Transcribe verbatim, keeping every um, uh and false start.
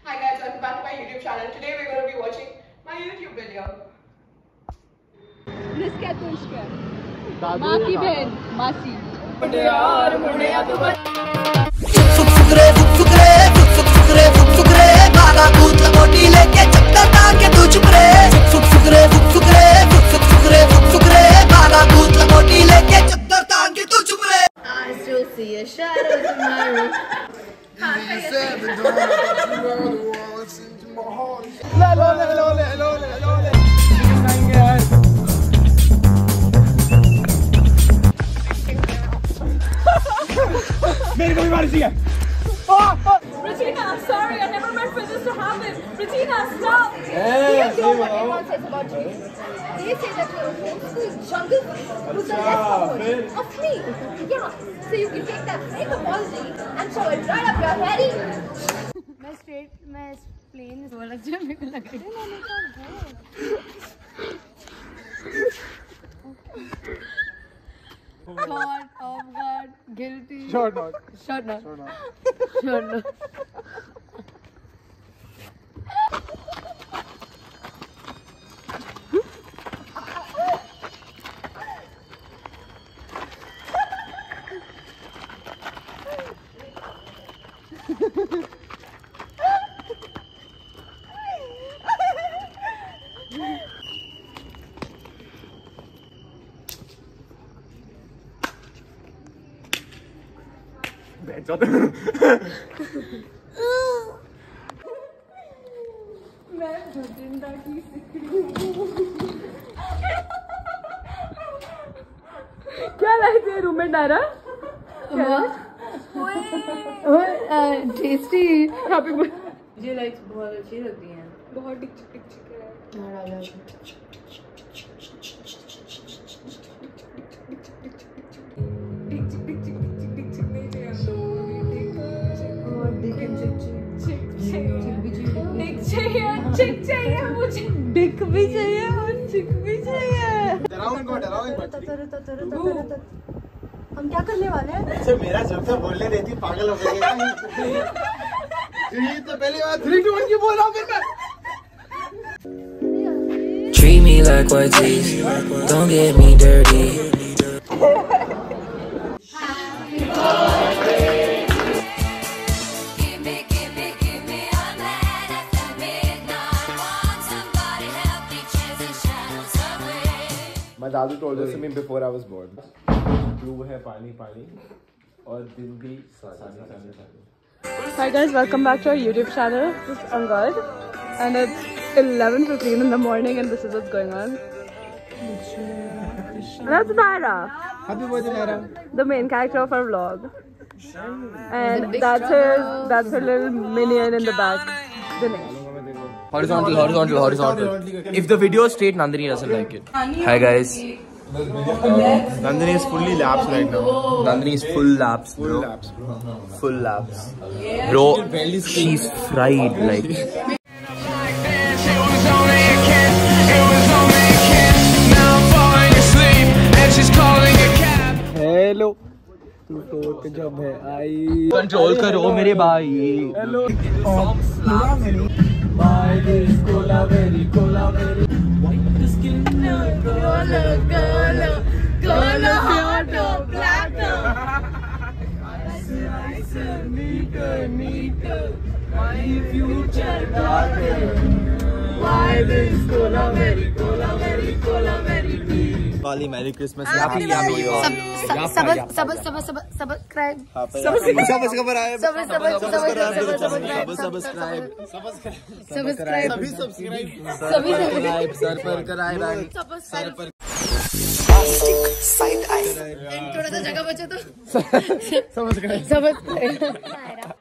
Hi guys, welcome back to my YouTube channel. Today we're going to be watching my YouTube video. Niska Tushka. माँ की बहन मासी. यार मुंडिया तू फुक फुकरे फुक फुकरे फुक फुक फुकरे फुक फुकरे बाला भूत लंगोटी लेके चक्कर टांग के तू चुप रे फुक फुकरे फुक फुकरे फुक फुक फुकरे फुक फुकरे बाला भूत लंगोटी लेके चक्कर टांग के तू चुप रे. I still see a shadow tomorrow. لا لا لا لا لا لا لا मेरे को भी मार दिया. Regina, I'm sorry. I never meant for this to happen. Regina, stop. Hey, Do you know what everyone says about dreams? They say that you're a jungle who's the left forward of me. Yeah. So you can take that fake apology and throw it right up your head. मैं straight, मैं plain बोल रही हूँ. मेरे को लग रहा है. God, oh God, guilty. Sure not. Sure not. Sure not. Sure not. मैं भटिंडा की क्या लाइक है रूम में डारा टेस्टी हैप्पी मुझे लाइक्स बहुत अच्छी लगती हैं बहुत टिक टिक टिक है चिक चाहिए मुझे डिक भी चाहिए और चिक भी चाहिए. डराओ इनको डराओ इनको. हम क्या करने वाले हैं? अच्छा मेरा जब तक बोलने देती पागल हो गई. ये तो पहली बार थ्री टू वन की बोल रहा हूँ फिर मैं. Treat me like white teeth, don't get me dirty. My Dadu told this to me before I was born. Blue है पानी पानी और दिन भी सानी सानी सानी. Hi guys, welcome back to our YouTube channel. This is Angad and it's eleven fifteen in the morning and this is what's going on. And that's Naira, Happy birthday Naira. the main character of our vlog. And that's her, that's her little minion in the back. Dinesh. Horizontal, horizontal, horizontal. If the video is straight, Nandini doesn't like it. Hi guys. Nandini is fully laps right now. Nandini is full laps, bro. Full laps, bro. Full laps. Bro, she's fried, like. Hello. तू तो जब है आई. Control करो मेरे भाई. Hello. Why this cola very cola very white the skin Cola, cola, cola, hot or black or ice neater neater my future daughter. Why this cola very cola very cola very deep. Wali, Merry Christmas. Happy Yummy. Subscribe. Subscribe. Subscribe. Subscribe. Subscribe. Subscribe. Subscribe. सभी subscribe. सभी Subscribe. सर पर कराए भाई. Sir पर. थोड़ा सा जगह बचे तो सब्सक्राइब. सबस्क्राइब.